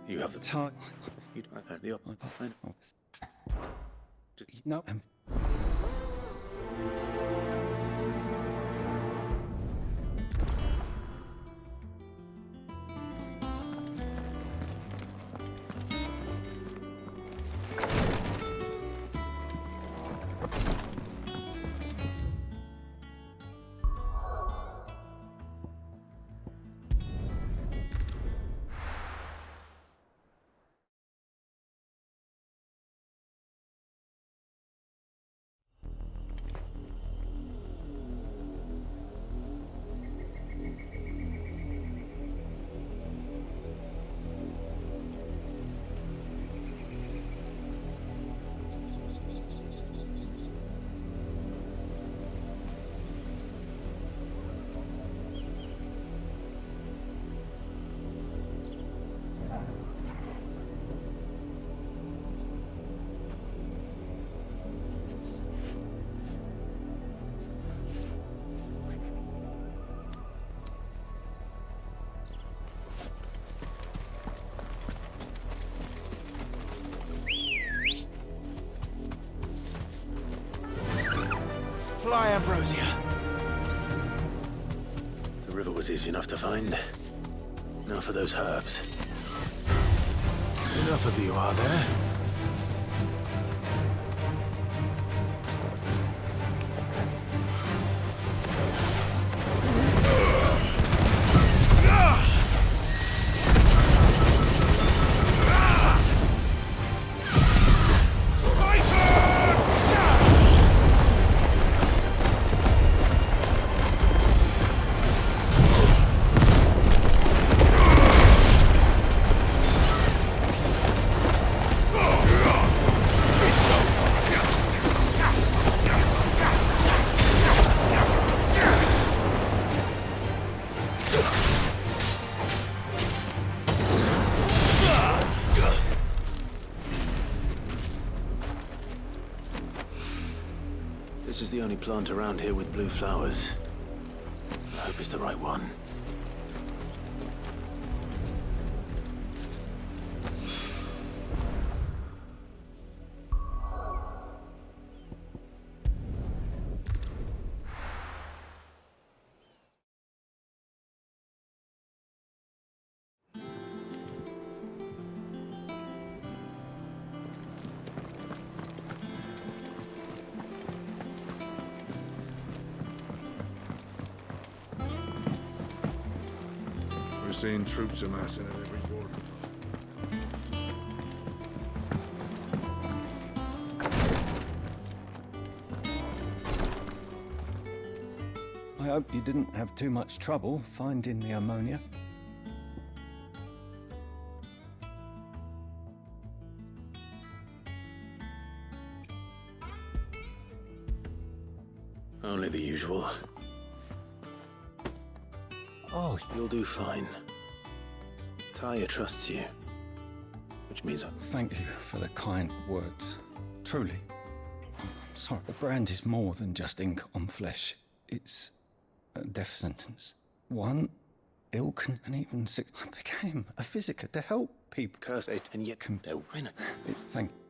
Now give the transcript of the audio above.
You have the time. You have the No. Fly, Ambrosia. The river was easy enough to find. Now for those herbs. Enough of you, are there? This is the only plant around here with blue flowers. I hope it's the right one. We're seeing troops amassing at every border. I hope you didn't have too much trouble finding the ammonia. Only the usual. Oh, You'll do fine. Talia trusts you. Which means thank you for the kind words. Truly. I'm sorry, the brand is more than just ink on flesh. It's a death sentence. One, ill and even sick. I became a physicker to help people. curse it and yet Thank